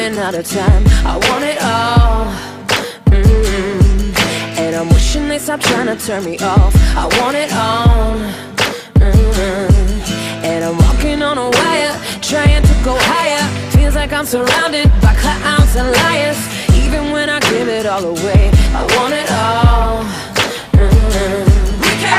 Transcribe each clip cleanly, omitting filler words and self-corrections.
running out of time. I want it all. And I'm wishing they stop trying to turn me off. I want it all. And I'm walking on a wire, trying to go higher. Feels like I'm surrounded by clowns and liars. Even when I give it all away, I want it all. We can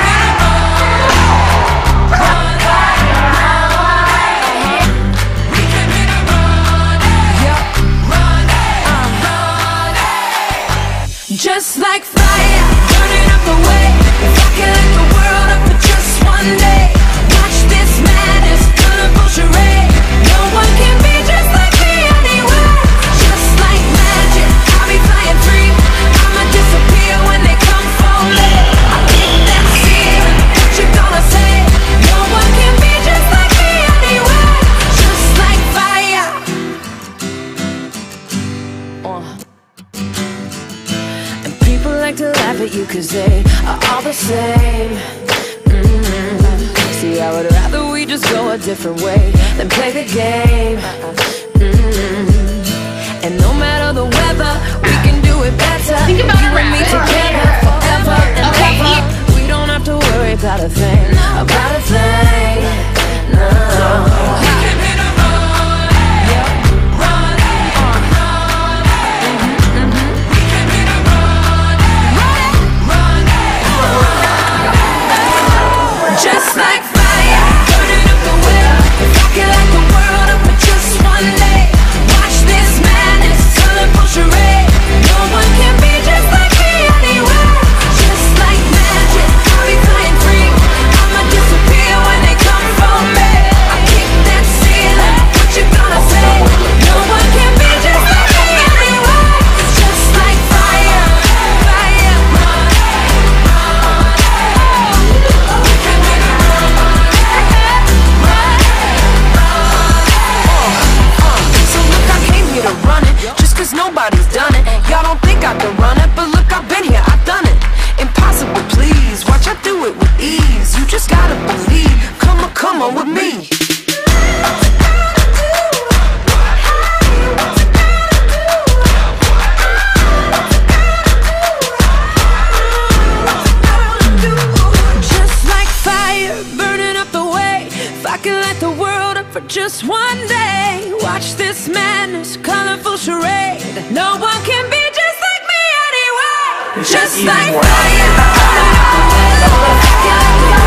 just like fire, burning up the way. If I could light the world up for just one day, watch this madness, colorful charade. No one can be just like me anywhere. Just like magic, I'll be flying free. I'ma disappear when they come for me. I kick that ceiling, what you gonna say? No one can be just like me anywhere. Just like fire. People like to laugh at you cause they are all the same. See, I would rather we just go a different way than play the game. And no matter the weather, we can do it better. Think about you and me together forever and ever. We don't have to worry about a thing, about a thing. No. Just like fire, burning up the will. If I could light the world up for just one day, watch this madness, colorful charade. No one can be just like me anywhere. Just like magic, I'll be flying free. I'ma disappear when they come for me. I kick that ceiling, what you gonna say? No one can be just like me anywhere. Just like fire, fire. To run it, just cause nobody's done it. Y'all don't think I can run it, but look, I've been here, I've done it. Impossible, please, watch I do it with ease. You just gotta believe, come on with me. Just like fire, burning up the way. If I could light the world up for just one day, watch this madness, colorful charade. No one can be just like me anyway. Just like fire, burning up the way.